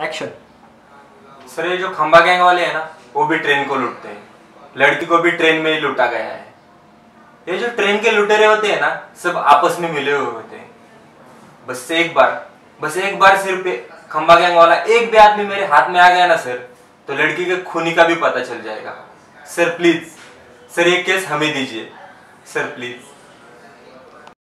Action. Sir ये जो खंबा गैंग वाले हैं ना, वो भी ट्रेन को लूटते हैं। लड़की को भी ट्रेन में ही लूटा गया है। ये जो ट्रेन के लुटेरे होते हैं ना, सब आपस में मिले हुए होते हैं। बस एक बार सिर्फ खंबा गैंग वाला एक भी आदमी मेरे हाथ में आ गया ना सर, तो लड़की के खूनी का भी पता चल जाएगा। सर प्लीज, सर ये केस हमें दीजिए सर, प्लीज।